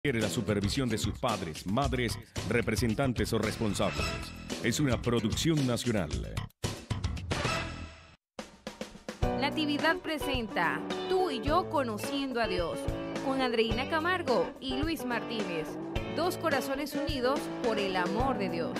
Requiere la supervisión de sus padres, madres, representantes o responsables. Es una producción nacional. Natividad presenta Tú y yo conociendo a Dios, con Andreina Camargo y Luis Martínez. Dos corazones unidos por el amor de Dios.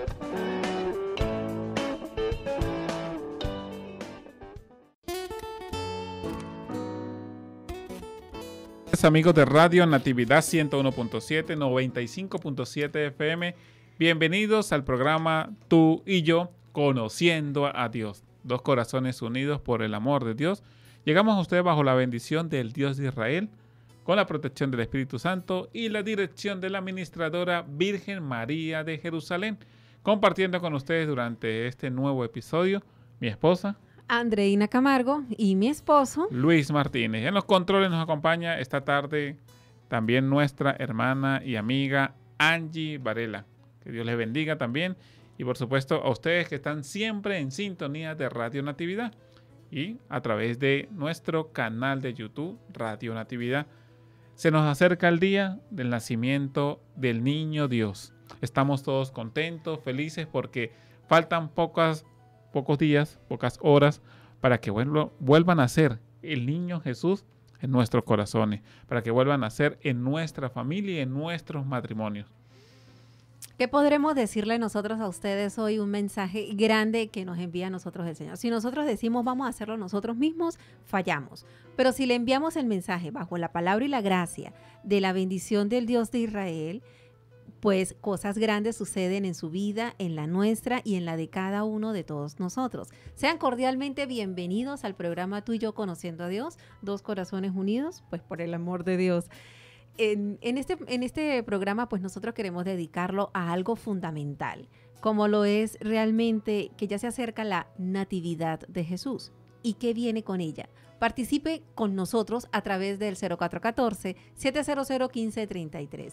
Amigos de Radio Natividad 101.7, 95.7 FM, bienvenidos al programa Tú y yo conociendo a Dios. Dos corazones unidos por el amor de Dios. Llegamos a ustedes bajo la bendición del Dios de Israel, con la protección del Espíritu Santo y la dirección de la administradora Virgen María de Jerusalén. Compartiendo con ustedes durante este nuevo episodio, mi esposa Andreina Camargo y mi esposo Luis Martínez. En los controles nos acompaña esta tarde también nuestra hermana y amiga Angie Varela. Que Dios les bendiga también. Y por supuesto a ustedes que están siempre en sintonía de Radio Natividad y a través de nuestro canal de YouTube Radio Natividad. Se nos acerca el día del nacimiento del niño Dios. Estamos todos contentos, felices porque faltan pocos días, pocas horas para que vuelvan a ser el niño Jesús en nuestros corazones, para que vuelvan a ser en nuestra familia y en nuestros matrimonios. ¿Qué podremos decirle nosotros a ustedes hoy? Un mensaje grande que nos envía a nosotros el Señor. Si nosotros decimos vamos a hacerlo nosotros mismos, fallamos. Pero si le enviamos el mensaje bajo la palabra y la gracia de la bendición del Dios de Israel, pues cosas grandes suceden en su vida, en la nuestra y en la de cada uno de todos nosotros. Sean cordialmente bienvenidos al programa Tú y yo conociendo a Dios, dos corazones unidos, pues por el amor de Dios. En este programa, pues nosotros queremos dedicarlo a algo fundamental, como lo es realmente que ya se acerca la Natividad de Jesús. ¿Y qué viene con ella? Participe con nosotros a través del 0414-700-1533.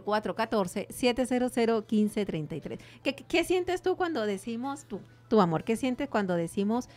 0414-700-1533. ¿Qué sientes tú cuando decimos, tu amor, qué sientes cuando decimos,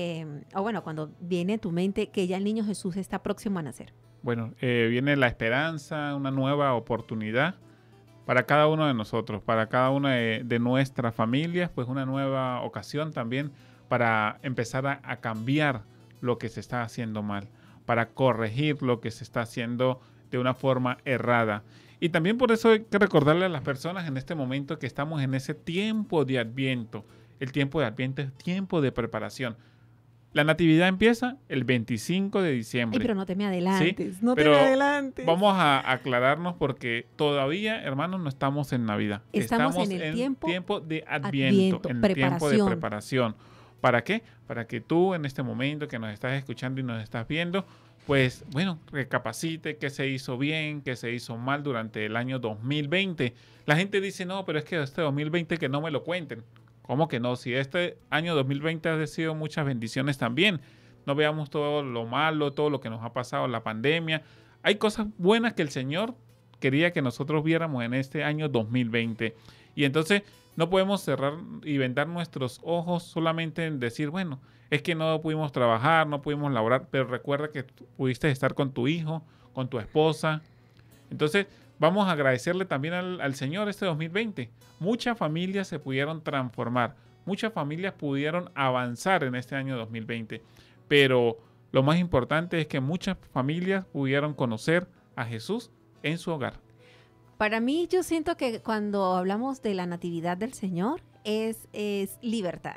cuando viene a tu mente que ya el niño Jesús está próximo a nacer? Bueno, viene la esperanza, una nueva oportunidad para cada uno de nosotros, para cada una de nuestras familias, pues una nueva ocasión también para empezar a cambiar lo que se está haciendo mal, para corregir lo que se está haciendo de una forma errada. Y también por eso hay que recordarle a las personas en este momento que estamos en ese tiempo de Adviento. El tiempo de Adviento es tiempo de preparación. La Natividad empieza el 25 de diciembre. Ay, pero no te me adelantes, ¿sí? No te me adelantes. Vamos a aclararnos porque todavía, hermanos, no estamos en Navidad. Estamos en el tiempo de Adviento, en el tiempo de preparación. ¿Para qué? Para que tú en este momento que nos estás escuchando y nos estás viendo, pues bueno, recapacite qué se hizo bien, qué se hizo mal durante el año 2020. La gente dice, no, pero es que este 2020 que no me lo cuenten. ¿Cómo que no? Si este año 2020 ha sido muchas bendiciones también. No veamos todo lo malo, todo lo que nos ha pasado, la pandemia. Hay cosas buenas que el Señor quería que nosotros viéramos en este año 2020. Y entonces no podemos cerrar y vendar nuestros ojos solamente en decir, bueno, es que no pudimos trabajar, no pudimos laborar, pero recuerda que pudiste estar con tu hijo, con tu esposa. Entonces, vamos a agradecerle también al Señor este 2020. Muchas familias se pudieron transformar, muchas familias pudieron avanzar en este año 2020, pero lo más importante es que muchas familias pudieron conocer a Jesús en su hogar. Para mí, yo siento que cuando hablamos de la Natividad del Señor es libertad,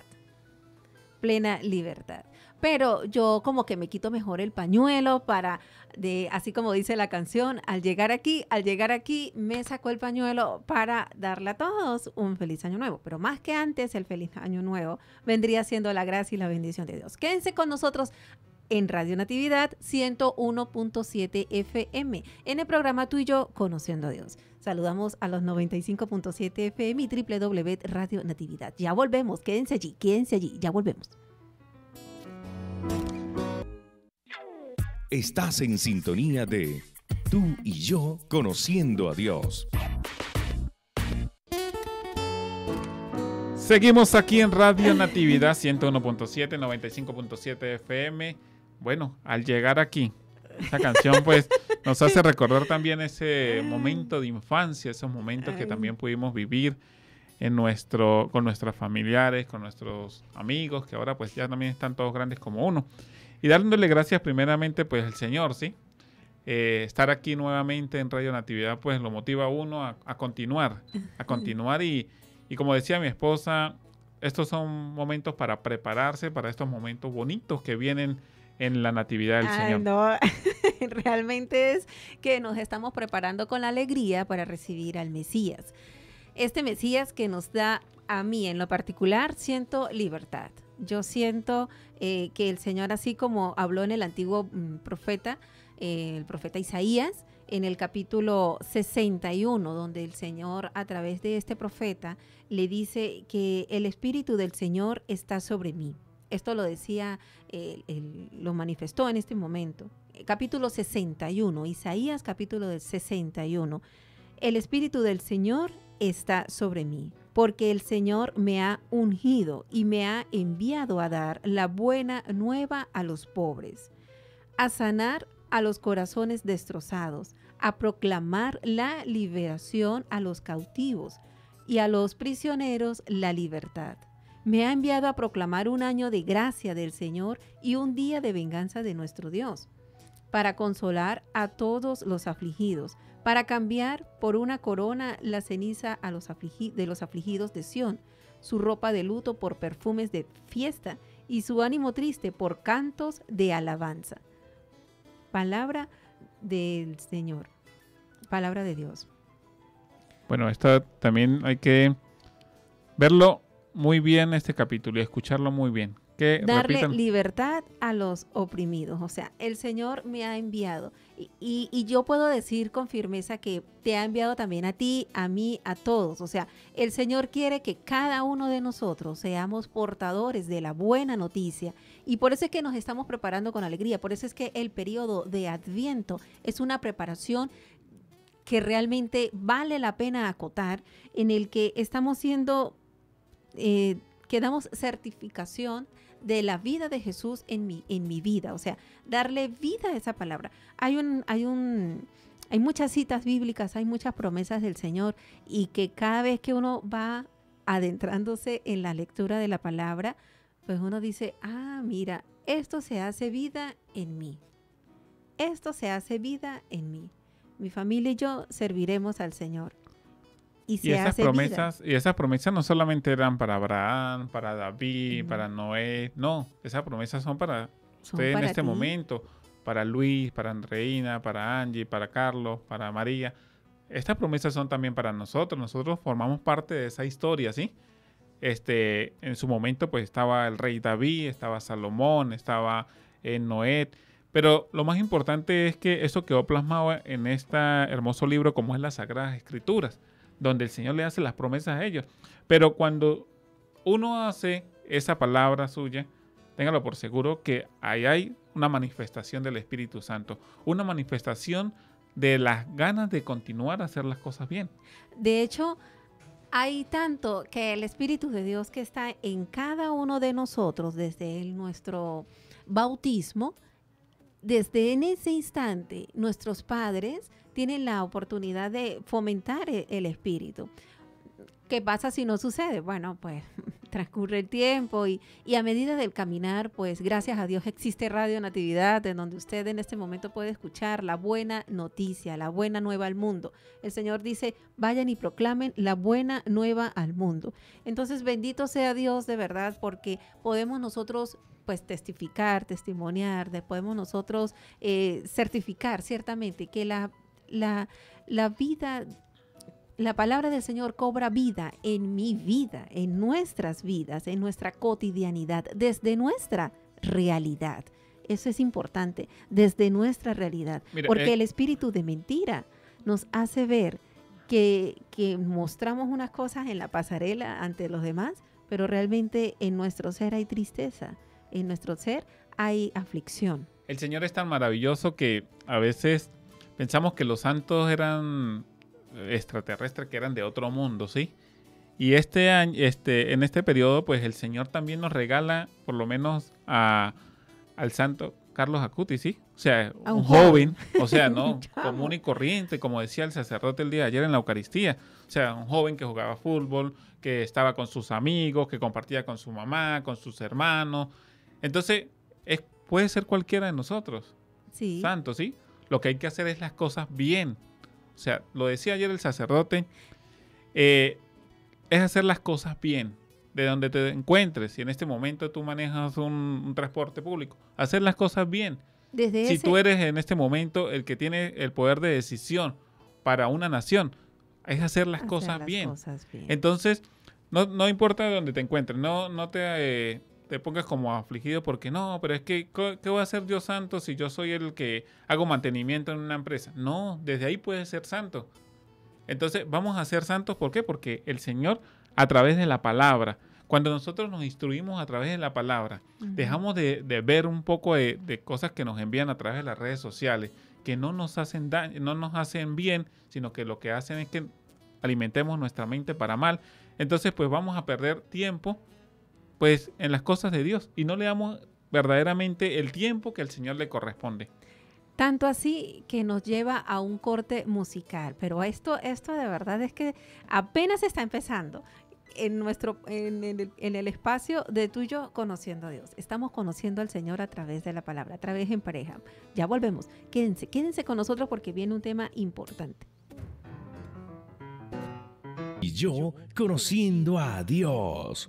plena libertad. Pero yo como que me quito mejor el pañuelo así como dice la canción, al llegar aquí, me sacó el pañuelo para darle a todos un feliz año nuevo. Pero más que antes, el feliz año nuevo vendría siendo la gracia y la bendición de Dios. Quédense con nosotros en Radio Natividad 101.7 FM, en el programa Tú y yo conociendo a Dios. Saludamos a los 95.7 FM y Radio Natividad. Ya volvemos, quédense allí, ya volvemos. Estás en sintonía de Tú y yo conociendo a Dios. Seguimos aquí en Radio Natividad 101.7, 95.7 FM. Bueno, al llegar aquí, esta canción pues nos hace recordar también ese momento de infancia, esos momentos que también pudimos vivir con nuestros familiares, con nuestros amigos, que ahora pues ya también están todos grandes como uno. Y dándole gracias primeramente pues al Señor, ¿sí? Estar aquí nuevamente en Radio Natividad pues lo motiva a uno a continuar y como decía mi esposa, estos son momentos para prepararse para estos momentos bonitos que vienen en la Natividad del Señor. No, realmente es que nos estamos preparando con la alegría para recibir al Mesías. Este Mesías que nos da, a mí en lo particular, siento libertad. Yo siento que el Señor, así como habló en el antiguo profeta, el profeta Isaías, en el capítulo 61, donde el Señor, a través de este profeta, le dice que el Espíritu del Señor está sobre mí. Esto lo decía, lo manifestó en este momento. Capítulo 61, Isaías capítulo 61. El Espíritu del Señor está sobre mí, porque el Señor me ha ungido y me ha enviado a dar la buena nueva a los pobres, a sanar a los corazones destrozados, a proclamar la liberación a los cautivos y a los prisioneros la libertad. Me ha enviado a proclamar un año de gracia del Señor y un día de venganza de nuestro Dios, para consolar a todos los afligidos, para cambiar por una corona la ceniza de los afligidos de Sión, su ropa de luto por perfumes de fiesta y su ánimo triste por cantos de alabanza. Palabra del Señor, palabra de Dios. Bueno, esto también hay que verlo muy bien, este capítulo, y escucharlo muy bien. Darle libertad a los oprimidos. O sea, el Señor me ha enviado. Y yo puedo decir con firmeza que te ha enviado también a ti, a mí, a todos. O sea, el Señor quiere que cada uno de nosotros seamos portadores de la buena noticia. Y por eso es que nos estamos preparando con alegría. Por eso es que el periodo de Adviento es una preparación que realmente vale la pena acotar, en el que estamos siendo, que damos certificación de la vida de Jesús en mi vida, o sea, darle vida a esa palabra. Hay muchas citas bíblicas, hay muchas promesas del Señor, y que cada vez que uno va adentrándose en la lectura de la palabra, pues uno dice, mira, esto se hace vida en mí. Esto se hace vida en mí. Mi familia y yo serviremos al Señor. Y esas promesas no solamente eran para Abraham, para David, para Noé. No, esas promesas son para usted en este momento, para Luis, para Andreina, para Angie, para Carlos, para María. Estas promesas son también para nosotros. Nosotros formamos parte de esa historia, ¿sí? En su momento pues estaba el rey David, estaba Salomón, estaba Noé. Pero lo más importante es que eso quedó plasmado en este hermoso libro como es las Sagradas Escrituras, donde el Señor le hace las promesas a ellos. Pero cuando uno hace esa palabra suya, téngalo por seguro que ahí hay una manifestación del Espíritu Santo, una manifestación de las ganas de continuar a hacer las cosas bien. De hecho, hay tanto que el Espíritu de Dios que está en cada uno de nosotros desde nuestro bautismo. Desde en ese instante, nuestros padres tienen la oportunidad de fomentar el espíritu. ¿Qué pasa si no sucede? Bueno, pues transcurre el tiempo y a medida del caminar, pues gracias a Dios existe Radio Natividad, en donde usted en este momento puede escuchar la buena noticia, la buena nueva al mundo. El Señor dice, vayan y proclamen la buena nueva al mundo. Entonces, bendito sea Dios de verdad, porque podemos nosotros pues testificar, testimoniar, podemos nosotros certificar ciertamente que la vida, la palabra del Señor cobra vida en mi vida, en nuestras vidas, en nuestra cotidianidad, desde nuestra realidad. Eso es importante, desde nuestra realidad. Mira, porque el espíritu de mentira nos hace ver que mostramos unas cosas en la pasarela ante los demás, pero realmente en nuestro ser hay tristeza. En nuestro ser hay aflicción. El Señor es tan maravilloso que a veces pensamos que los santos eran extraterrestres, que eran de otro mundo, ¿sí? Y en este periodo, pues el Señor también nos regala, por lo menos al santo Carlos Acutis, ¿sí? O sea, un joven, o sea, no común y corriente, como decía el sacerdote el día de ayer en la Eucaristía. O sea, un joven que jugaba fútbol, que estaba con sus amigos, que compartía con su mamá, con sus hermanos. Entonces, puede ser cualquiera de nosotros. Sí. Santo, ¿sí? Lo que hay que hacer es las cosas bien. O sea, lo decía ayer el sacerdote, es hacer las cosas bien, de donde te encuentres. Si en este momento tú manejas un transporte público, hacer las cosas bien. Si tú eres en este momento el que tiene el poder de decisión para una nación, es hacer las cosas bien. Entonces, no importa dónde te encuentres, no te pongas como afligido porque no, pero es que, ¿qué voy a hacer yo santo si yo soy el que hago mantenimiento en una empresa? No, desde ahí puedes ser santo. Entonces, vamos a ser santos, ¿por qué? Porque el Señor, a través de la palabra, cuando nosotros nos instruimos a través de la palabra, dejamos de ver un poco de cosas que nos envían a través de las redes sociales, que no nos hacen daño, no nos hacen bien, sino que lo que hacen es que alimentemos nuestra mente para mal. Entonces, pues vamos a perder tiempo pues en las cosas de Dios y no le damos verdaderamente el tiempo que al Señor le corresponde. Tanto así que nos lleva a un corte musical, pero esto de verdad es que apenas está empezando en el espacio de tú y yo conociendo a Dios. Estamos conociendo al Señor a través de la palabra, a través en pareja. Ya volvemos. Quédense con nosotros porque viene un tema importante. Y yo conociendo a Dios.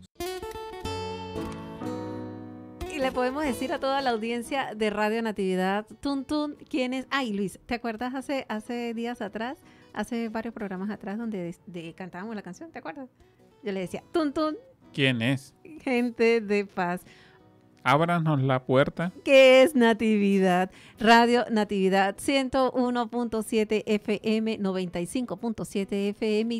Y le podemos decir a toda la audiencia de Radio Natividad, Tuntún, ¿quién es? Ay, Luis, ¿te acuerdas hace días atrás, hace varios programas atrás donde cantábamos la canción? ¿Te acuerdas? Yo le decía, Tuntún. ¿Quién es? Gente de paz. Ábranos la puerta. ¿Qué es Natividad? Radio Natividad 101.7 FM, 95.7 FM y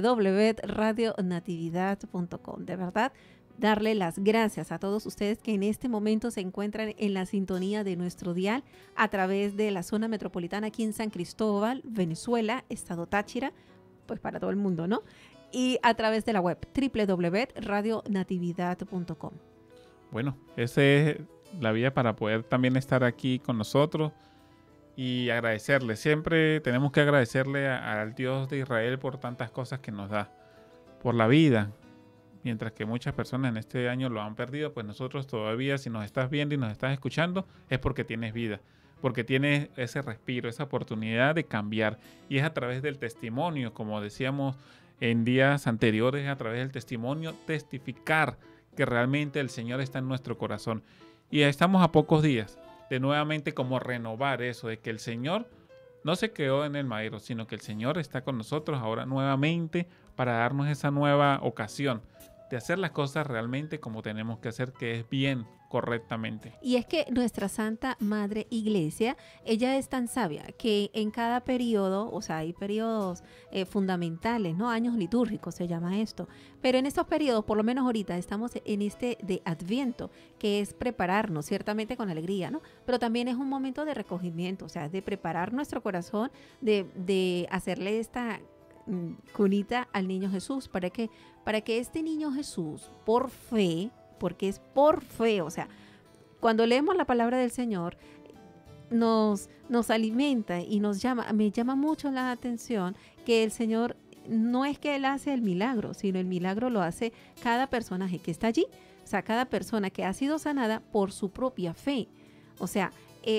www.radionatividad.com. De verdad, darle las gracias a todos ustedes que en este momento se encuentran en la sintonía de nuestro dial a través de la zona metropolitana aquí en San Cristóbal, Venezuela, Estado Táchira, pues para todo el mundo, ¿no? Y a través de la web www.radionatividad.com. Bueno, esa es la vía para poder también estar aquí con nosotros y agradecerle. Siempre tenemos que agradecerle al Dios de Israel por tantas cosas que nos da, por la vida. Mientras que muchas personas en este año lo han perdido, pues nosotros todavía, si nos estás viendo y nos estás escuchando, es porque tienes vida, porque tienes ese respiro, esa oportunidad de cambiar. Y es a través del testimonio, como decíamos en días anteriores, a través del testimonio, testificar que realmente el Señor está en nuestro corazón. Y estamos a pocos días de nuevamente como renovar eso, de que el Señor no se quedó en el madero, sino que el Señor está con nosotros ahora nuevamente para darnos esa nueva ocasión de hacer las cosas realmente como tenemos que hacer, que es bien, correctamente. Y es que nuestra Santa Madre Iglesia, ella es tan sabia que en cada periodo, o sea, hay periodos fundamentales, ¿no? Años litúrgicos se llama esto, pero en estos periodos, por lo menos ahorita, estamos en este de Adviento, que es prepararnos, ciertamente con alegría, ¿no? Pero también es un momento de recogimiento, o sea, de preparar nuestro corazón, de hacerle esta cunita al niño Jesús, para que este niño Jesús, por fe, porque es por fe, o sea, cuando leemos la palabra del Señor, nos alimenta y nos llama, me llama mucho la atención que el Señor no es que Él hace el milagro, sino el milagro lo hace cada personaje que está allí, o sea, cada persona que ha sido sanada por su propia fe, o sea,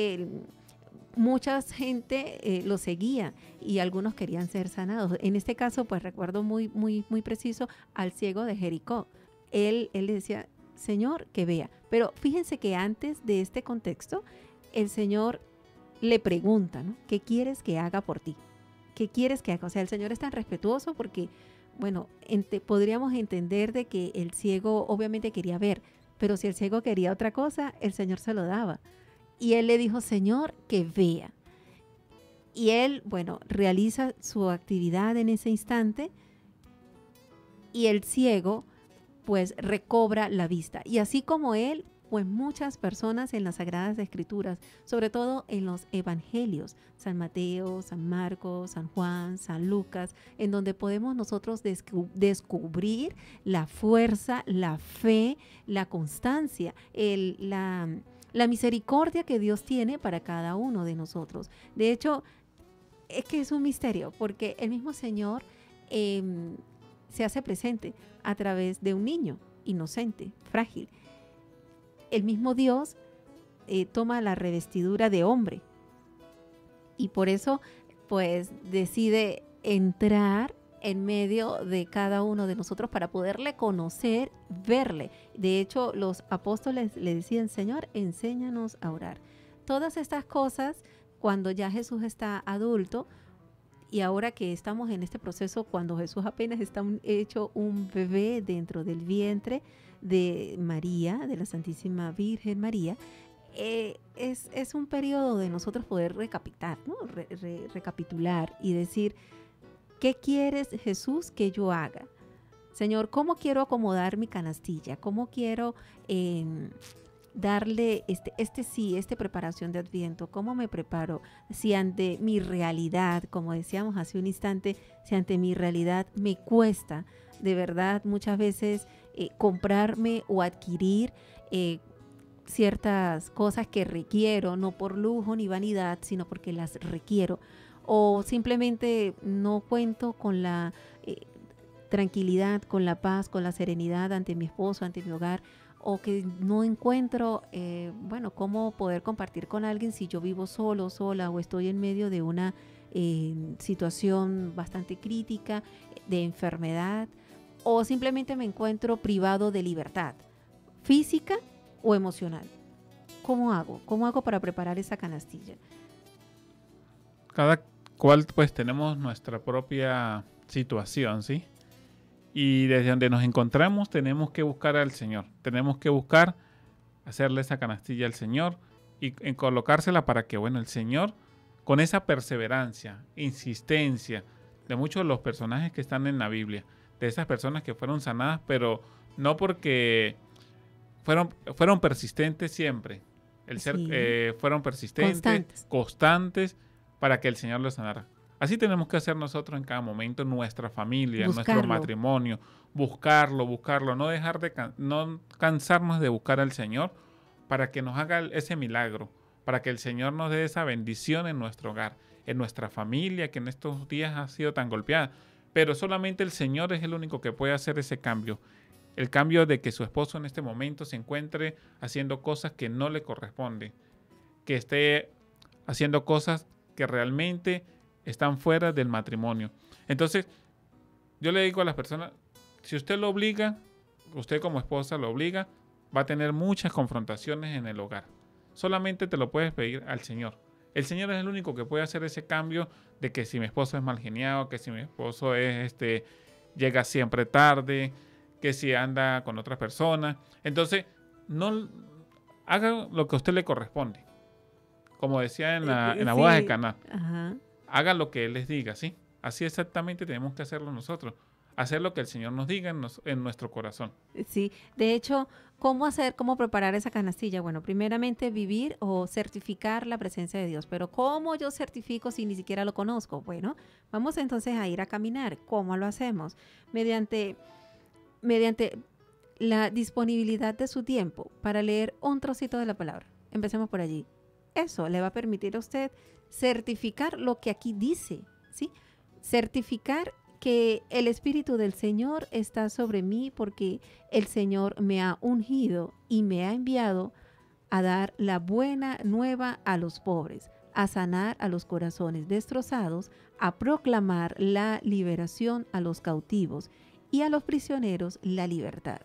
mucha gente lo seguía y algunos querían ser sanados. En este caso, pues recuerdo muy, muy, muy preciso al ciego de Jericó. Él le decía, Señor, que vea. Pero fíjense que antes de este contexto, el Señor le pregunta, ¿no? ¿Qué quieres que haga por ti? ¿Qué quieres que haga? O sea, el Señor es tan respetuoso porque, bueno, podríamos entender de que el ciego obviamente quería ver, pero si el ciego quería otra cosa, el Señor se lo daba. Y él le dijo, Señor, que vea. Y él, bueno, realiza su actividad en ese instante y el ciego, pues, recobra la vista. Y así como él, pues muchas personas en las Sagradas Escrituras, sobre todo en los Evangelios, San Mateo, San Marcos, San Juan, San Lucas, en donde podemos nosotros descubrir la fuerza, la fe, la constancia, la misericordia que Dios tiene para cada uno de nosotros. De hecho, es que es un misterio, porque el mismo Señor se hace presente a través de un niño inocente, frágil. El mismo Dios toma la revestidura de hombre y por eso pues decide entrar en medio de cada uno de nosotros para poderle conocer, verle. De hecho, los apóstoles le decían, Señor, enséñanos a orar. Todas estas cosas, cuando ya Jesús está adulto, y ahora que estamos en este proceso, cuando Jesús apenas está hecho un bebé dentro del vientre de María, de la Santísima Virgen María, es un periodo de nosotros poder recapitular, ¿no? Recapitular y decir, ¿qué quieres, Jesús, que yo haga? Señor, ¿cómo quiero acomodar mi canastilla? ¿Cómo quiero darle esta preparación de Adviento? ¿Cómo me preparo? Si ante mi realidad, como decíamos hace un instante, si ante mi realidad me cuesta de verdad muchas veces comprarme o adquirir ciertas cosas que requiero, no por lujo ni vanidad, sino porque las requiero, o simplemente no cuento con la tranquilidad, con la paz, con la serenidad ante mi esposo, ante mi hogar, o que no encuentro, cómo poder compartir con alguien si yo vivo solo, sola, o estoy en medio de una situación bastante crítica, de enfermedad, o simplemente me encuentro privado de libertad física o emocional. ¿Cómo hago? ¿Cómo hago para preparar esa canastilla? Cada cual pues tenemos nuestra propia situación, ¿sí? Y desde donde nos encontramos tenemos que buscar al Señor. Tenemos que buscar hacerle esa canastilla al Señor y colocársela para que, el Señor, con esa perseverancia, insistencia de muchos de los personajes que están en la Biblia, de esas personas que fueron sanadas, pero no porque fueron persistentes siempre. Fueron persistentes, constantes, para que el Señor los sanara. Así tenemos que hacer nosotros en cada momento, en nuestra familia, en nuestro matrimonio. Buscarlo, no cansarnos de buscar al Señor para que nos haga ese milagro, para que el Señor nos dé esa bendición en nuestro hogar, en nuestra familia, que en estos días ha sido tan golpeada. Pero solamente el Señor es el único que puede hacer ese cambio. El cambio de que su esposo en este momento se encuentre haciendo cosas que no le corresponden, que esté haciendo cosas que realmente están fuera del matrimonio. Entonces, yo le digo a las personas, si usted lo obliga, usted como esposa lo obliga, va a tener muchas confrontaciones en el hogar. Solamente te lo puedes pedir al Señor. El Señor es el único que puede hacer ese cambio de que si mi esposo es mal geniado, que si mi esposo llega siempre tarde, que si anda con otras personas. Entonces, no haga lo que a usted le corresponde. Como decía en la boda de Caná. Ajá. Haga lo que Él les diga, ¿sí? Así exactamente tenemos que hacerlo nosotros. Hacer lo que el Señor nos diga en nuestro corazón. Sí, de hecho, ¿cómo preparar esa canastilla? Bueno, primeramente vivir o certificar la presencia de Dios. Pero ¿cómo yo certifico si ni siquiera lo conozco? Bueno, vamos entonces a ir a caminar. ¿Cómo lo hacemos? Mediante la disponibilidad de su tiempo para leer un trocito de la palabra. Empecemos por allí. Eso le va a permitir a usted certificar lo que aquí dice, ¿sí? Certificar que el Espíritu del Señor está sobre mí porque el Señor me ha ungido y me ha enviado a dar la buena nueva a los pobres, a sanar a los corazones destrozados, a proclamar la liberación a los cautivos y a los prisioneros la libertad.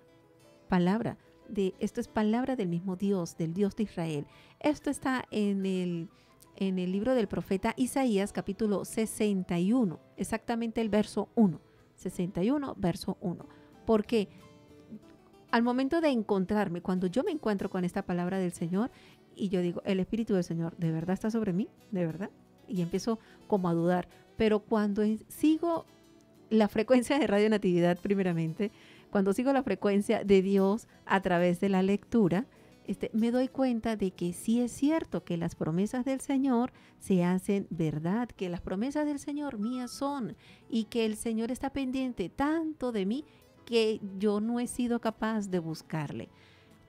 Esto es palabra del mismo Dios, del Dios de Israel. Esto está en el libro del profeta Isaías, capítulo 61, exactamente el verso 1. 61, verso 1. Porque al momento de encontrarme, cuando yo me encuentro con esta palabra del Señor y yo digo, el Espíritu del Señor, ¿de verdad está sobre mí? ¿De verdad? Y empiezo como a dudar. Pero cuando sigo la frecuencia de Radio Natividad primeramente, cuando sigo la frecuencia de Dios a través de la lectura, me doy cuenta de que sí es cierto que las promesas del Señor se hacen verdad, que las promesas del Señor mías son y que el Señor está pendiente tanto de mí que yo no he sido capaz de buscarle.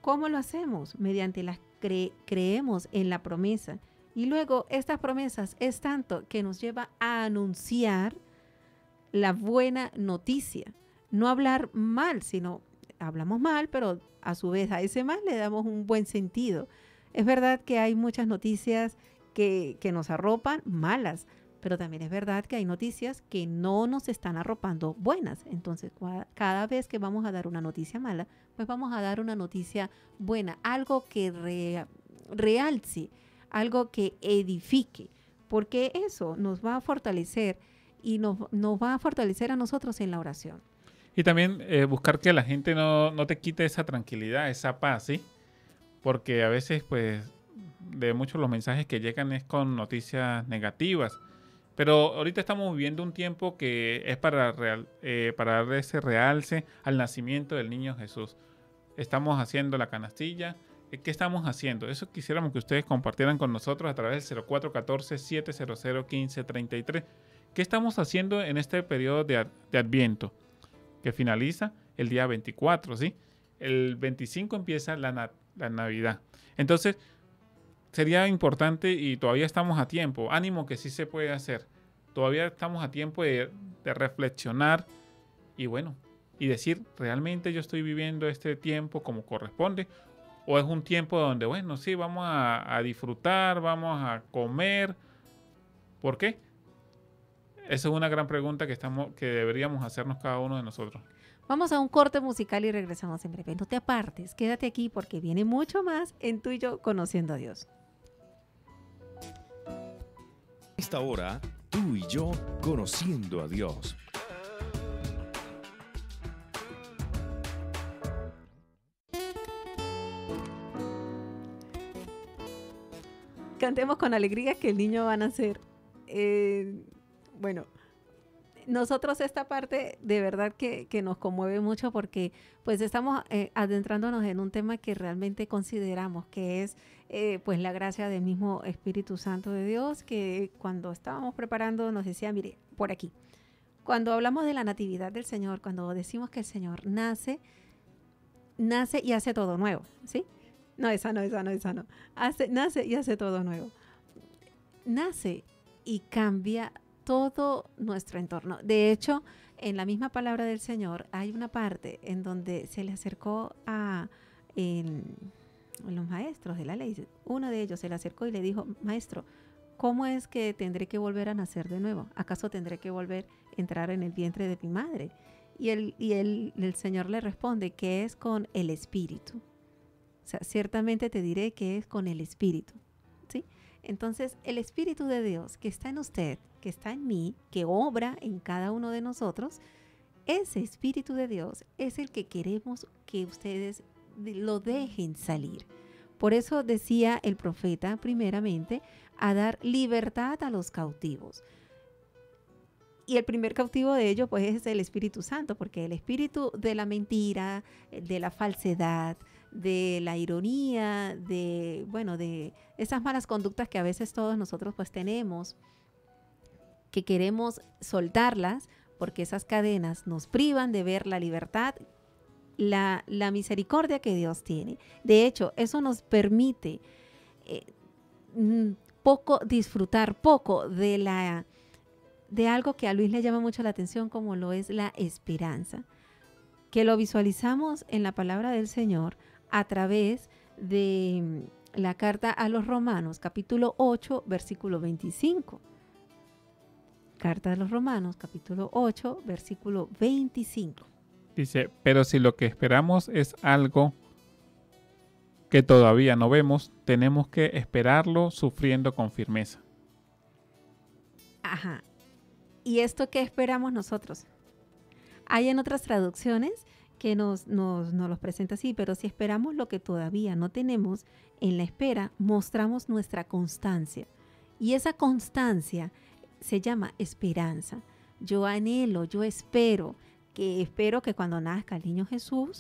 ¿Cómo lo hacemos? Mediante las creemos en la promesa. Y luego estas promesas es tanto que nos lleva a anunciar la buena noticia. No hablar mal, sino hablamos mal, pero a su vez a ese mal le damos un buen sentido. Es verdad que hay muchas noticias que nos arropan malas, pero también es verdad que hay noticias que no nos están arropando buenas. Entonces, cada vez que vamos a dar una noticia mala, pues vamos a dar una noticia buena, algo que realce, algo que edifique, porque eso nos va a fortalecer y nos va a fortalecer a nosotros en la oración. Y también buscar que la gente no te quite esa tranquilidad, esa paz, ¿sí? Porque a veces, pues, de muchos los mensajes que llegan es con noticias negativas. Pero ahorita estamos viviendo un tiempo que es para darle ese realce al nacimiento del niño Jesús. Estamos haciendo la canastilla. ¿Qué estamos haciendo? Eso quisiéramos que ustedes compartieran con nosotros a través del 0414-700-1533. ¿Qué estamos haciendo en este periodo de Adviento? Que finaliza el día 24, ¿sí? El 25 empieza la Navidad. Entonces, sería importante y todavía estamos a tiempo. Ánimo que sí se puede hacer. Todavía estamos a tiempo de reflexionar y bueno, y decir, ¿realmente yo estoy viviendo este tiempo como corresponde? ¿O es un tiempo donde, bueno, sí, vamos a disfrutar, vamos a comer? ¿Por qué? Esa es una gran pregunta que deberíamos hacernos cada uno de nosotros. Vamos a un corte musical y regresamos en breve. No te apartes, quédate aquí porque viene mucho más en Tú y Yo Conociendo a Dios. Esta hora, Tú y Yo Conociendo a Dios. Cantemos con alegría que el niño va a nacer. Bueno, nosotros esta parte de verdad que nos conmueve mucho porque pues estamos adentrándonos en un tema que realmente consideramos que es pues la gracia del mismo Espíritu Santo de Dios, que cuando estábamos preparando nos decía, mire, por aquí, cuando hablamos de la natividad del Señor, cuando decimos que el Señor nace y hace todo nuevo, ¿sí? No, esa no. Nace y hace todo nuevo. Nace y cambia todo nuestro entorno. De hecho, en la misma palabra del Señor hay una parte en donde se le acercó a los maestros de la ley. Uno de ellos se le acercó y le dijo, maestro, ¿cómo es que tendré que volver a nacer de nuevo? ¿Acaso tendré que volver a entrar en el vientre de mi madre? Y el Señor le responde que es con el Espíritu. O sea, ciertamente te diré que es con el Espíritu, ¿sí? Entonces, el Espíritu de Dios que está en usted, que está en mí, que obra en cada uno de nosotros, ese Espíritu de Dios es el que queremos que ustedes lo dejen salir. Por eso decía el profeta, primeramente, a dar libertad a los cautivos. Y el primer cautivo de ellos, pues, es el Espíritu Santo, porque el espíritu de la mentira, de la falsedad, de la ironía, de esas malas conductas que a veces todos nosotros pues tenemos, que queremos soltarlas porque esas cadenas nos privan de ver la libertad, la misericordia que Dios tiene. De hecho, eso nos permite disfrutar poco de algo que a Luis le llama mucho la atención, como lo es la esperanza, que lo visualizamos en la palabra del Señor a través de la carta a los Romanos, capítulo 8, versículo 25. Carta de los Romanos, capítulo 8, versículo 25. Dice, pero si lo que esperamos es algo que todavía no vemos, tenemos que esperarlo sufriendo con firmeza. Ajá. ¿Y esto qué esperamos nosotros? Hay en otras traducciones que nos los presenta así, pero si esperamos lo que todavía no tenemos, en la espera mostramos nuestra constancia. Y esa constancia se llama esperanza. Yo anhelo, yo espero que cuando nazca el niño Jesús,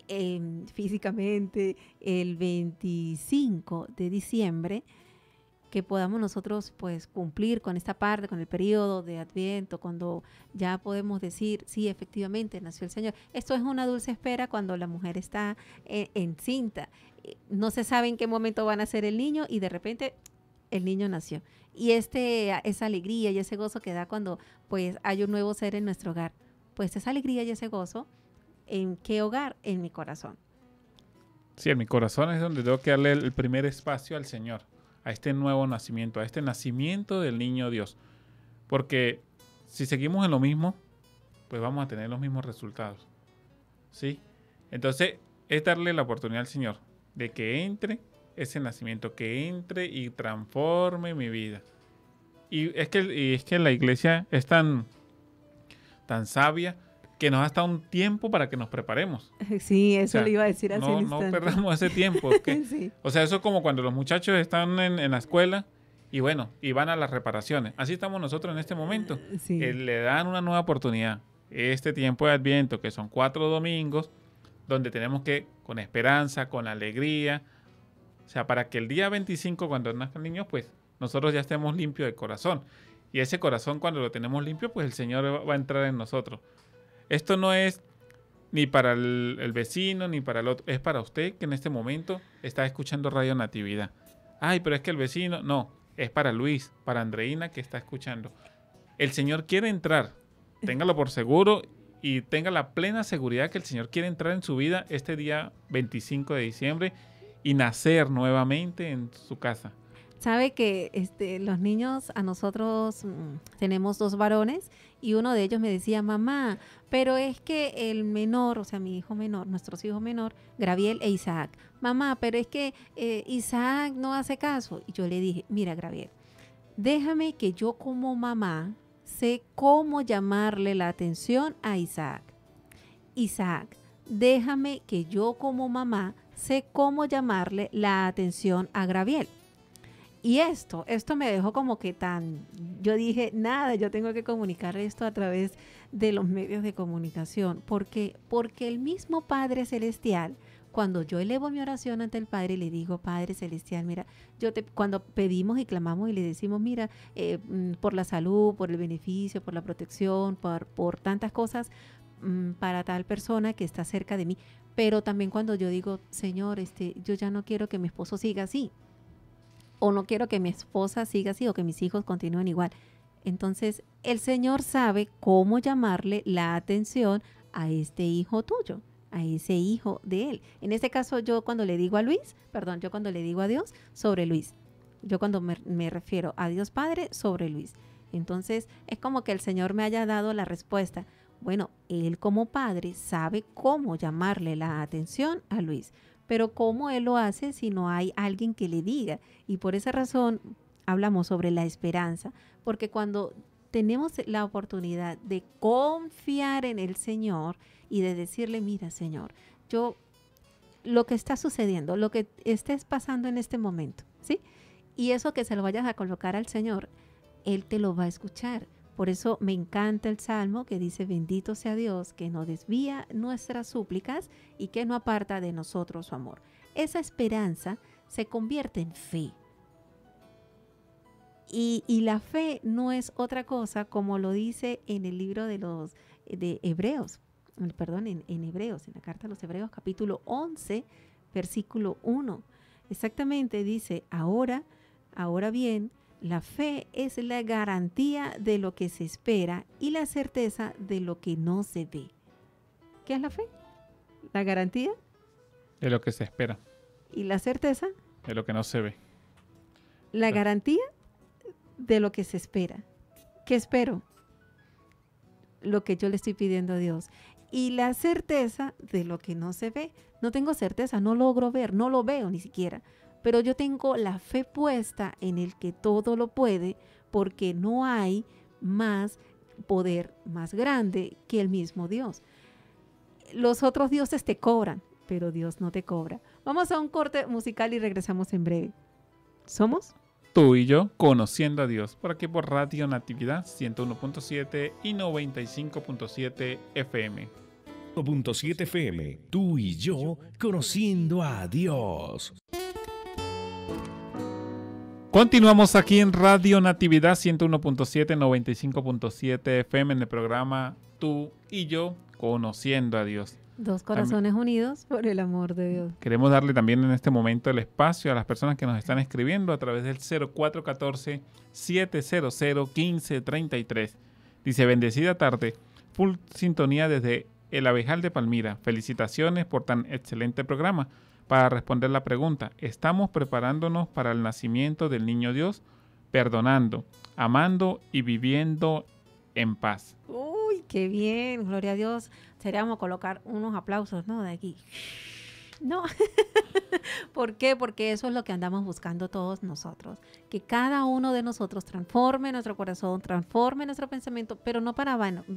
físicamente el 25 de diciembre, que podamos nosotros pues cumplir con esta parte, con el periodo de Adviento, cuando ya podemos decir, sí, efectivamente nació el Señor. Esto es una dulce espera cuando la mujer está encinta. No se sabe en qué momento va a nacer el niño y de repente el niño nació. Y esa alegría y ese gozo que da cuando pues hay un nuevo ser en nuestro hogar. Pues esa alegría y ese gozo, ¿en qué hogar? En mi corazón. Sí, en mi corazón es donde tengo que darle el primer espacio al Señor, a este nuevo nacimiento, a este nacimiento del niño Dios. Porque si seguimos en lo mismo, pues vamos a tener los mismos resultados. ¿Sí? Entonces, es darle la oportunidad al Señor de que entre ese nacimiento, que entre y transforme mi vida. Y es que la iglesia es tan sabia que nos da hasta un tiempo para que nos preparemos. Sí, eso le iba a decir hace un instante. No perdamos ese tiempo. Sí. O sea, eso es como cuando los muchachos están en la escuela y bueno, y van a las reparaciones. Así estamos nosotros en este momento. Sí. Le dan una nueva oportunidad. Este tiempo de Adviento, que son 4 domingos, donde tenemos que, con esperanza, con alegría, o sea, para que el día 25, cuando nazcan niños, pues nosotros ya estemos limpios de corazón. Y ese corazón, cuando lo tenemos limpio, pues el Señor va a entrar en nosotros. Esto no es ni para el vecino, ni para el otro. Es para usted que en este momento está escuchando Radio Natividad. Ay, pero es que el vecino... No, es para Luis, para Andreina que está escuchando. El Señor quiere entrar. Téngalo por seguro y tenga la plena seguridad que el Señor quiere entrar en su vida este día 25 de diciembre y nacer nuevamente en su casa. Sabe que los niños, a nosotros tenemos 2 varones y uno de ellos me decía, mamá, pero es que el menor, o sea, mi hijo menor, nuestros hijos menor, Graviel e Isaac, mamá, pero es que Isaac no hace caso. Y yo le dije, mira, Graviel, déjame que yo como mamá sé cómo llamarle la atención a Isaac. Isaac, déjame que yo como mamá sé cómo llamarle la atención a Graviel. Y esto me dejó como que yo dije, nada, yo tengo que comunicar esto a través de los medios de comunicación, porque el mismo Padre Celestial, cuando yo elevo mi oración ante el Padre y le digo, Padre Celestial, mira, cuando pedimos y clamamos y le decimos, mira, por la salud, por el beneficio, por la protección, por tantas cosas, para tal persona que está cerca de mí, pero también cuando yo digo, Señor, yo ya no quiero que mi esposo siga así, o no quiero que mi esposa siga así, o que mis hijos continúen igual. Entonces, el Señor sabe cómo llamarle la atención a este hijo tuyo, a ese hijo de Él. En este caso, yo cuando le digo a Dios, sobre Luis. Yo cuando me refiero a Dios Padre, sobre Luis. Entonces, es como que el Señor me haya dado la respuesta. Bueno, Él como Padre sabe cómo llamarle la atención a Luis. Pero ¿cómo Él lo hace si no hay alguien que le diga? Y por esa razón hablamos sobre la esperanza, porque cuando tenemos la oportunidad de confiar en el Señor y de decirle, mira, Señor, lo que está sucediendo, lo que estés pasando en este momento, ¿sí? Y eso que se lo vayas a colocar al Señor, Él te lo va a escuchar. Por eso me encanta el Salmo que dice, bendito sea Dios, que no desvía nuestras súplicas y que no aparta de nosotros su amor. Esa esperanza se convierte en fe. Y la fe no es otra cosa, como lo dice en el libro de Hebreos, en Hebreos, en la carta a los Hebreos, capítulo 11, versículo 1. Exactamente dice, ahora bien, la fe es la garantía de lo que se espera y la certeza de lo que no se ve. ¿Qué es la fe? La garantía de lo que se espera. ¿Y la certeza? De lo que no se ve. La garantía de lo que se espera. ¿Qué espero? Lo que yo le estoy pidiendo a Dios. Y la certeza de lo que no se ve. No tengo certeza, no logro ver, no lo veo ni siquiera. Pero yo tengo la fe puesta en el que todo lo puede, porque no hay más poder más grande que el mismo Dios. Los otros dioses te cobran, pero Dios no te cobra. Vamos a un corte musical y regresamos en breve. ¿Somos? Tú y yo, conociendo a Dios, por aquí por Radio Natividad 101.7 y 95.7 FM. 101.7 FM, tú y yo, conociendo a Dios. Continuamos aquí en Radio Natividad 101.7, 95.7 FM en el programa Tú y Yo, Conociendo a Dios. Dos corazones unidos por el amor de Dios. Queremos darle también en este momento el espacio a las personas que nos están escribiendo a través del 0414-700-1533. Dice, bendecida tarde, full sintonía desde El Abejal de Palmira. Felicitaciones por tan excelente programa. Para responder la pregunta, ¿estamos preparándonos para el nacimiento del Niño Dios? Perdonando, amando y viviendo en paz. Uy, qué bien, gloria a Dios. Seríamos colocar unos aplausos, ¿no? De aquí. No. ¿Por qué? Porque eso es lo que andamos buscando todos nosotros. Que cada uno de nosotros transforme nuestro corazón, transforme nuestro pensamiento, pero no para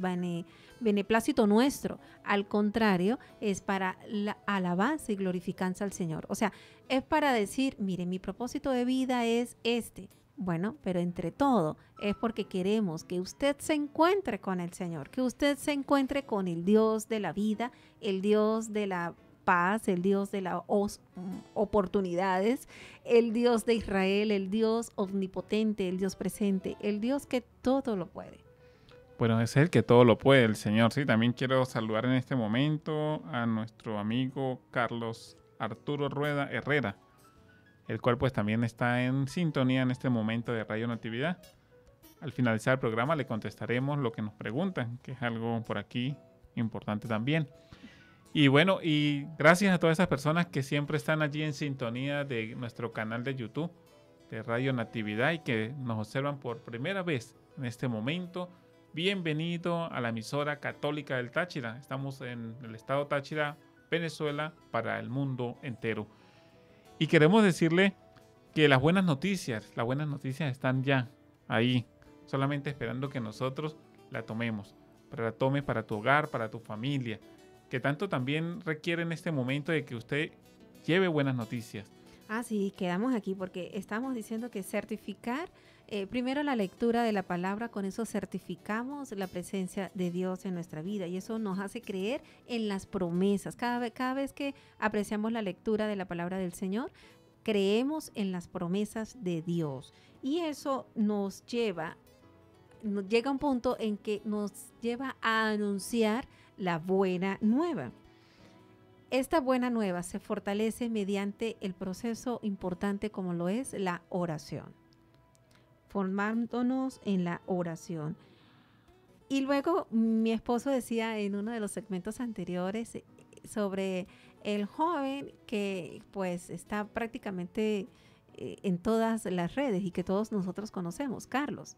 beneplácito nuestro. Al contrario, es para la alabanza y glorificanza al Señor. O sea, es para decir, mire, mi propósito de vida es este. Bueno, pero entre todo es porque queremos que usted se encuentre con el Señor, que usted se encuentre con el Dios de la vida, el Dios de la paz, el Dios de las oportunidades, el Dios de Israel, el Dios omnipotente, el Dios presente, el Dios que todo lo puede. Bueno, es el que todo lo puede, el Señor. Sí, también quiero saludar en este momento a nuestro amigo Carlos Arturo Rueda Herrera, el cual pues también está en sintonía en este momento de Radio Natividad. Al finalizar el programa le contestaremos lo que nos preguntan, que es algo por aquí importante también. Y bueno, y gracias a todas esas personas que siempre están allí en sintonía de nuestro canal de YouTube de Radio Natividad y que nos observan por primera vez en este momento. Bienvenido a la emisora católica del Táchira. Estamos en el estado Táchira, Venezuela, para el mundo entero. Y queremos decirle que las buenas noticias están ya ahí, solamente esperando que nosotros la tomemos, la tomes para tu hogar, para tu familia, que tanto también requiere en este momento de que usted lleve buenas noticias. Ah, sí, quedamos aquí porque estamos diciendo que certificar, primero la lectura de la palabra, con eso certificamos la presencia de Dios en nuestra vida y eso nos hace creer en las promesas. Cada vez que apreciamos la lectura de la palabra del Señor, creemos en las promesas de Dios y eso llega a un punto en que nos lleva a anunciar la buena nueva. Esta buena nueva se fortalece mediante el proceso importante como lo es la oración, formándonos en la oración. Y luego mi esposo decía en uno de los segmentos anteriores sobre el joven que pues está prácticamente en todas las redes y que todos nosotros conocemos, Carlos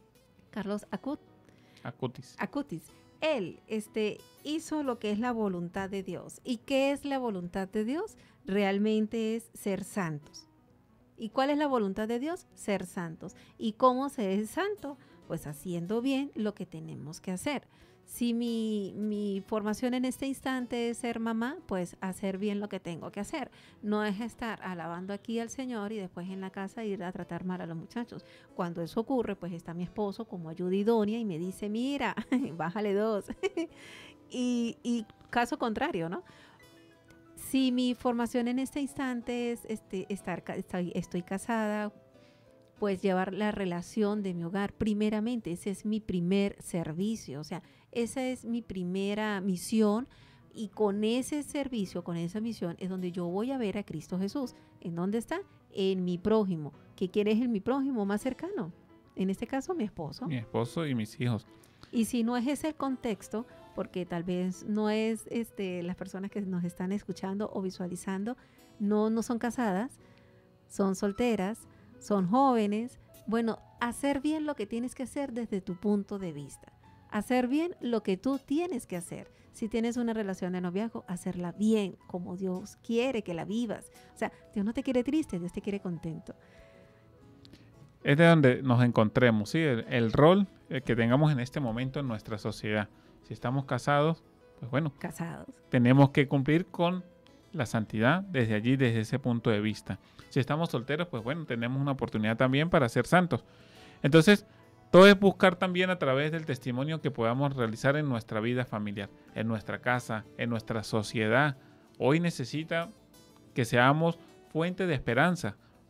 Acutis. Él hizo lo que es la voluntad de Dios. ¿Y qué es la voluntad de Dios? Realmente es ser santos. ¿Y cuál es la voluntad de Dios? Ser santos. ¿Y cómo se es santo? Pues haciendo bien lo que tenemos que hacer. Si mi formación en este instante es ser mamá, pues hacer bien lo que tengo que hacer. No es estar alabando aquí al Señor y después en la casa ir a tratar mal a los muchachos. Cuando eso ocurre, pues está mi esposo como ayuda idónea y me dice, mira, bájale 2. y caso contrario, ¿no? Si mi formación en este instante es estoy casada, pues llevar la relación de mi hogar primeramente. Ese es mi primer servicio, o sea, esa es mi primera misión y con ese servicio, con esa misión es donde yo voy a ver a Cristo Jesús. ¿En dónde está? En mi prójimo. ¿Quién es mi prójimo más cercano? En este caso, mi esposo. Mi esposo y mis hijos. Y si no es ese el contexto, porque tal vez no es las personas que nos están escuchando o visualizando, no son casadas, son solteras, son jóvenes. Bueno, hacer bien lo que tienes que hacer desde tu punto de vista. Hacer bien lo que tú tienes que hacer. Si tienes una relación de noviazgo, hacerla bien, como Dios quiere que la vivas. O sea, Dios no te quiere triste, Dios te quiere contento. Es de donde nos encontremos, ¿sí? El rol que tengamos en este momento en nuestra sociedad. Si estamos casados, pues bueno, tenemos que cumplir con la santidad desde allí, desde ese punto de vista. Si estamos solteros, pues bueno, tenemos una oportunidad también para ser santos. Entonces, todo es buscar también a través del testimonio que podamos realizar en nuestra vida familiar, en nuestra casa, en nuestra sociedad. Hoy necesita que seamos fuente de esperanza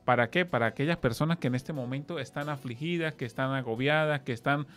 ¿Para qué? Para aquellas personas que en este momento están afligidas, que están agobiadas, que están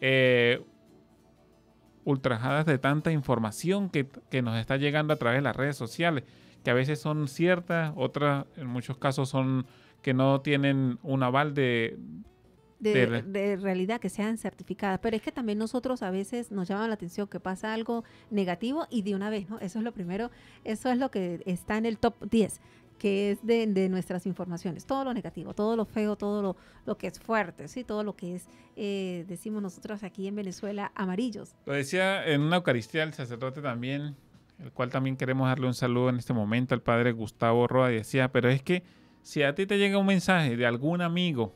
ultrajadas de tanta información que nos está llegando a través de las redes sociales, que a veces son ciertas, otras en muchos casos son que no tienen un aval de realidad, que sean certificadas. Pero es que también nosotros a veces nos llama la atención que pasa algo negativo y de una vez, ¿no? Eso es lo primero, eso es lo que está en el top 10, que es de nuestras informaciones. Todo lo negativo, todo lo feo, todo lo que es fuerte, ¿sí? Todo lo que es, decimos nosotros aquí en Venezuela, amarillos. Lo decía en una Eucaristía el sacerdote también, el cual también queremos darle un saludo en este momento al padre Gustavo Roa, y decía, pero es que si a ti te llega un mensaje de algún amigo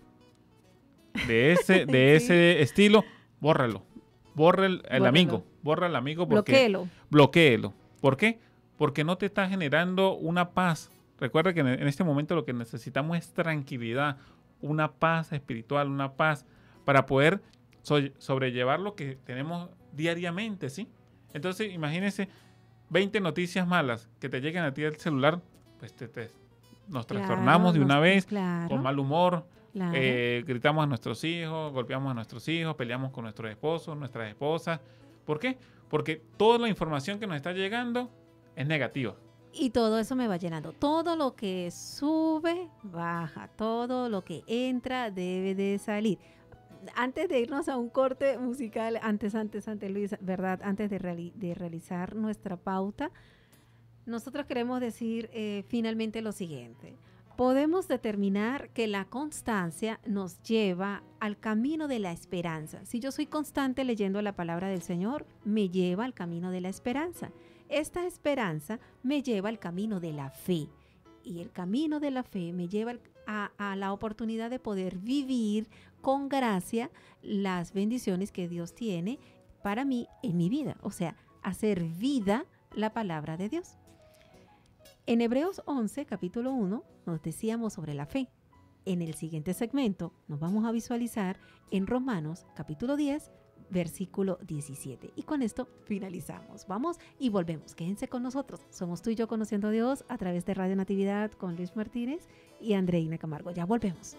de ese estilo, bórralo. Borra el amigo. Borra al amigo. Bloquéelo. ¿Por qué? Porque no te está generando una paz. Recuerda que en este momento lo que necesitamos es tranquilidad, una paz espiritual, una paz para poder sobrellevar lo que tenemos diariamente, ¿sí? Entonces, imagínense 20 noticias malas que te lleguen a ti al celular, pues nos trastornamos de una vez, con mal humor. Claro. Gritamos a nuestros hijos, golpeamos a nuestros hijos, peleamos con nuestros esposos, nuestras esposas. ¿Por qué? Porque toda la información que nos está llegando es negativa. Y todo eso me va llenando. Todo lo que sube, baja. Todo lo que entra, debe de salir. Antes de irnos a un corte musical, antes Luis, ¿verdad? Antes de realizar nuestra pauta, nosotros queremos decir finalmente lo siguiente. Podemos determinar que la constancia nos lleva al camino de la esperanza. Si yo soy constante leyendo la palabra del Señor, me lleva al camino de la esperanza. Esta esperanza me lleva al camino de la fe. Y el camino de la fe me lleva a la oportunidad de poder vivir con gracia las bendiciones que Dios tiene para mí en mi vida. O sea, hacer vida la palabra de Dios. En Hebreos 11, capítulo 1, nos decíamos sobre la fe. En el siguiente segmento nos vamos a visualizar en Romanos, capítulo 10, versículo 17. Y con esto finalizamos. Vamos y volvemos. Quédense con nosotros. Somos tú y yo conociendo a Dios a través de Radio Natividad con Luis Martínez y Andreina Camargo. Ya volvemos.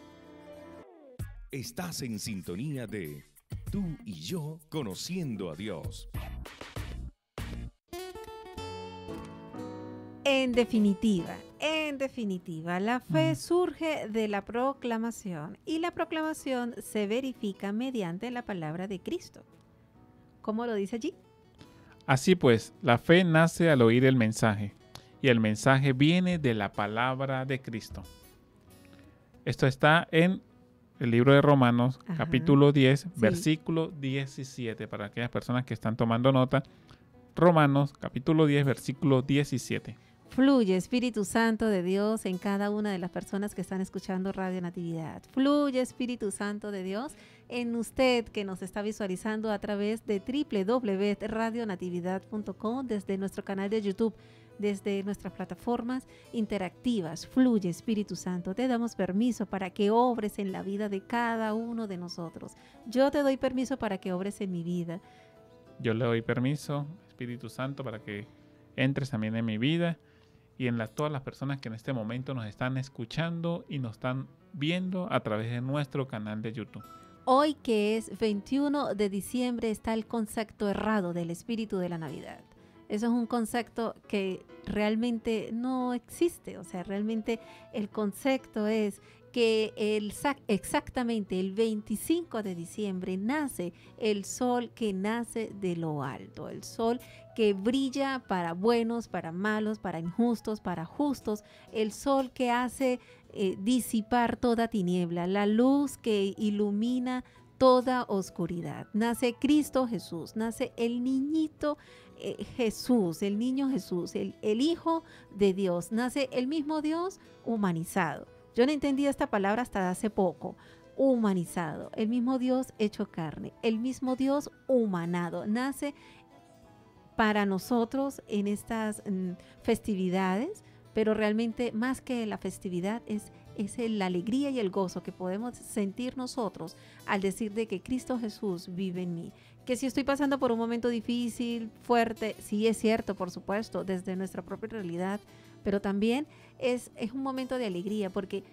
Estás en sintonía de Tú y yo conociendo a Dios. En definitiva, la fe surge de la proclamación y la proclamación se verifica mediante la palabra de Cristo. ¿Cómo lo dice allí? Así pues, la fe nace al oír el mensaje y el mensaje viene de la palabra de Cristo. Esto está en el libro de Romanos, capítulo 10, sí. Versículo 17, para aquellas personas que están tomando nota. Romanos, capítulo 10, versículo 17. Fluye Espíritu Santo de Dios en cada una de las personas que están escuchando Radio Natividad. Fluye Espíritu Santo de Dios en usted que nos está visualizando a través de www.radionatividad.com, desde nuestro canal de YouTube, desde nuestras plataformas interactivas. Fluye Espíritu Santo. Te damos permiso para que obres en la vida de cada uno de nosotros. Yo te doy permiso para que obres en mi vida. Yo le doy permiso, Espíritu Santo, para que entres también en mi vida y en todas las personas que en este momento nos están escuchando y nos están viendo a través de nuestro canal de YouTube. Hoy, que es 21 de diciembre, está el concepto errado del espíritu de la Navidad. Eso es un concepto que realmente no existe. O sea, realmente el concepto es que exactamente el 25 de diciembre nace el sol que nace de lo alto, el sol que brilla para buenos, para malos, para injustos, para justos, el sol que hace disipar toda tiniebla, la luz que ilumina toda oscuridad. Nace Cristo Jesús, nace el niñito Jesús, el niño Jesús, el Hijo de Dios, nace el mismo Dios humanizado. Yo no entendía esta palabra hasta hace poco. Humanizado, el mismo Dios hecho carne, el mismo Dios humanado. Nace para nosotros en estas festividades, pero realmente más que la festividad es la alegría y el gozo que podemos sentir nosotros al decir de que Cristo Jesús vive en mí. Que si estoy pasando por un momento difícil, fuerte, sí es cierto, por supuesto, desde nuestra propia realidad, pero también es un momento de alegría, porque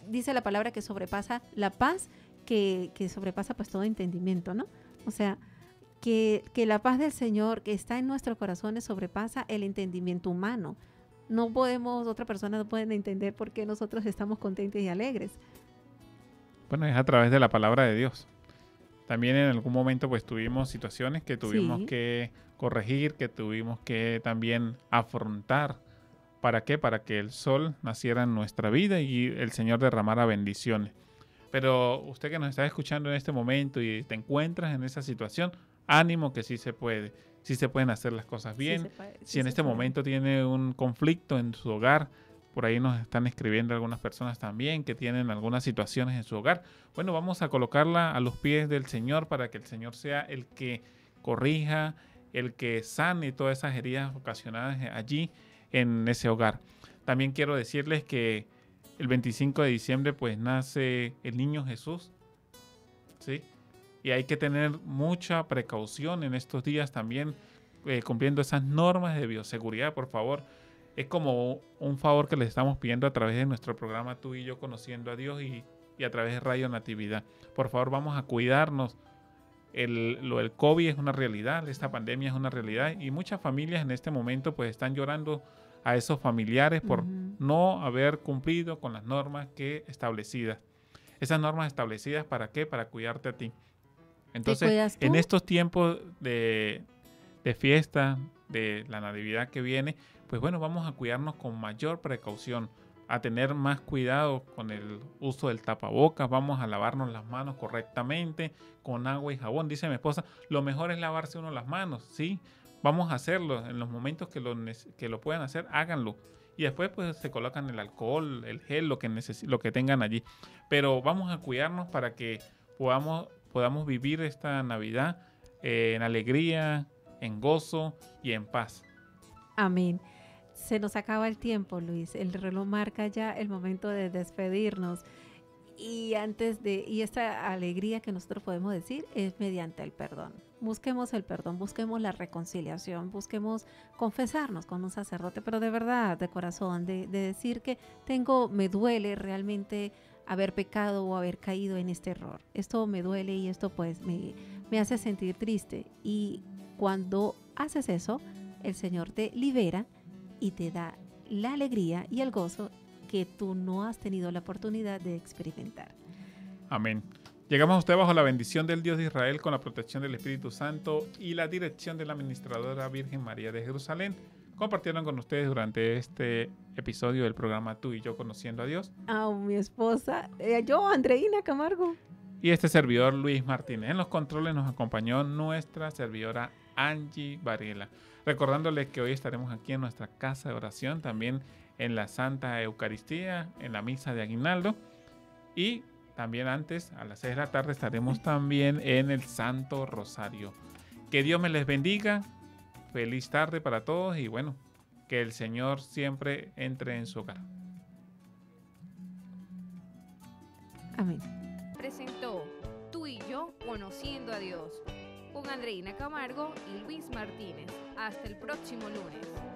dice la palabra que sobrepasa la paz, que sobrepasa pues todo entendimiento, ¿no? O sea, que la paz del Señor que está en nuestros corazones sobrepasa el entendimiento humano. No podemos, otras personas no pueden entender por qué nosotros estamos contentos y alegres. Bueno, es a través de la palabra de Dios. También en algún momento pues tuvimos situaciones que tuvimos que corregir, que tuvimos que también afrontar. ¿Para qué? Para que el sol naciera en nuestra vida y el Señor derramara bendiciones. Pero usted que nos está escuchando en este momento y te encuentras en esa situación, ánimo que sí se puede. Sí se pueden hacer las cosas bien. Si en este momento tiene un conflicto en su hogar, por ahí nos están escribiendo algunas personas también que tienen algunas situaciones en su hogar. Bueno, vamos a colocarla a los pies del Señor para que el Señor sea el que corrija, el que sane todas esas heridas ocasionadas allí en ese hogar. También quiero decirles que el 25 de diciembre pues nace el niño Jesús, ¿sí? Y hay que tener mucha precaución en estos días también, cumpliendo esas normas de bioseguridad, por favor. Es como un favor que les estamos pidiendo a través de nuestro programa Tú y Yo Conociendo a Dios y a través de Radio Natividad. Por favor, vamos a cuidarnos. Lo del COVID es una realidad, esta pandemia es una realidad y muchas familias en este momento pues están llorando a esos familiares por no haber cumplido con las normas establecidas. Esas normas establecidas, ¿para qué? Para cuidarte a ti. Entonces, en estos tiempos de fiesta, de la Natividad que viene, pues bueno, vamos a cuidarnos con mayor precaución, a tener más cuidado con el uso del tapabocas, vamos a lavarnos las manos correctamente con agua y jabón. Dice mi esposa, lo mejor es lavarse uno las manos, ¿sí? Vamos a hacerlo en los momentos que lo puedan hacer, háganlo. Y después pues se colocan el alcohol, el gel, lo que tengan allí. Pero vamos a cuidarnos para que podamos vivir esta Navidad en alegría, en gozo y en paz. Amén. Se nos acaba el tiempo, Luis. El reloj marca ya el momento de despedirnos. Y esta alegría que nosotros podemos decir es mediante el perdón. Busquemos el perdón, busquemos la reconciliación, busquemos confesarnos con un sacerdote, pero de verdad, de corazón, de decir que me duele realmente haber pecado o haber caído en este error. Esto me duele y esto pues me hace sentir triste. Y cuando haces eso, el Señor te libera y te da la alegría y el gozo que tú no has tenido la oportunidad de experimentar. Amén. Llegamos a usted bajo la bendición del Dios de Israel, con la protección del Espíritu Santo y la dirección de la Administradora Virgen María de Jerusalén. Compartieron con ustedes durante este episodio del programa Tú y Yo Conociendo a Dios. Mi esposa, yo, Andreina Camargo. Y este servidor, Luis Martínez. En los controles nos acompañó nuestra servidora Angie Varela. Recordándoles que hoy estaremos aquí en nuestra casa de oración, también en la Santa Eucaristía, en la Misa de Aguinaldo. Y también antes, a las 6 de la tarde, estaremos también en el Santo Rosario. Que Dios me les bendiga. Feliz tarde para todos y bueno, que el Señor siempre entre en su hogar. Amén. Presentó Tú y Yo Conociendo a Dios con Andreina Camargo y Luis Martínez. Hasta el próximo lunes.